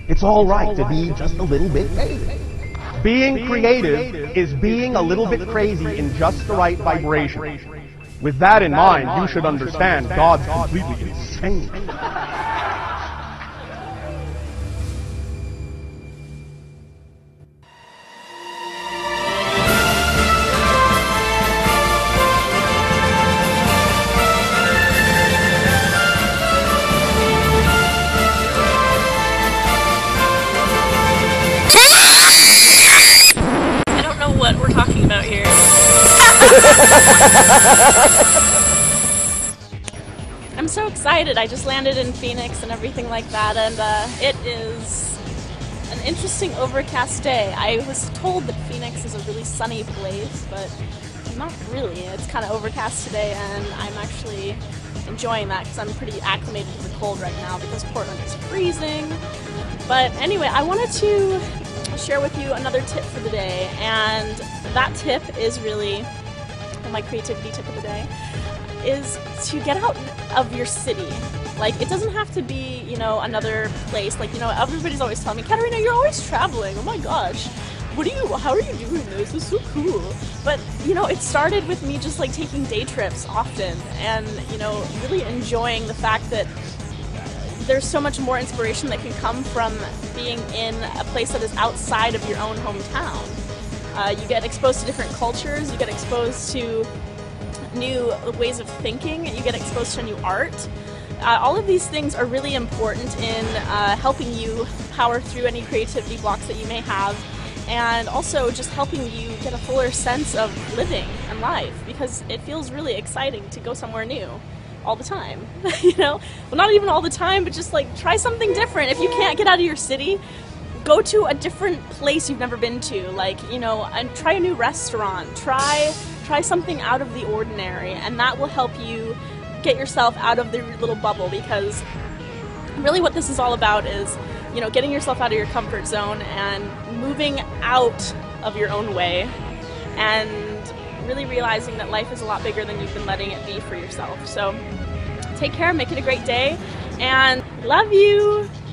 It's all right to be just a little bit crazy. Being creative is being a little bit crazy in just the right vibration. With that in mind, you should understand God's completely insane. What we're talking about here. I'm so excited. I just landed in Phoenix and everything like that, and it is an interesting overcast day. I was told that Phoenix is a really sunny place, but not really. It's kind of overcast today, and I'm actually enjoying that because I'm pretty acclimated to the cold right now because Portland is freezing. But anyway, I wanted to share with you another tip for the day, and that tip is really my creativity tip of the day, is to get out of your city. Like, it doesn't have to be, you know, another place. Like, you know, everybody's always telling me, Katerina, you're always traveling. Oh my gosh, how are you doing this? This is so cool. But, you know, it started with me just like taking day trips often and, you know, really enjoying the fact that there's so much more inspiration that can come from being in a place that is outside of your own hometown. You get exposed to different cultures, you get exposed to new ways of thinking, you get exposed to new art. All of these things are really important in helping you power through any creativity blocks that you may have, and also just helping you get a fuller sense of living and life, because it feels really exciting to go somewhere new all the time. You know, well, not even all the time, but just like try something different. If you can't get out of your city, go to a different place you've never been to, like, you know, and try a new restaurant, try something out of the ordinary, and that will help you get yourself out of the little bubble, because really what this is all about is, you know, getting yourself out of your comfort zone and moving out of your own way, and really realizing that life is a lot bigger than you've been letting it be for yourself. So take care, make it a great day, and love you!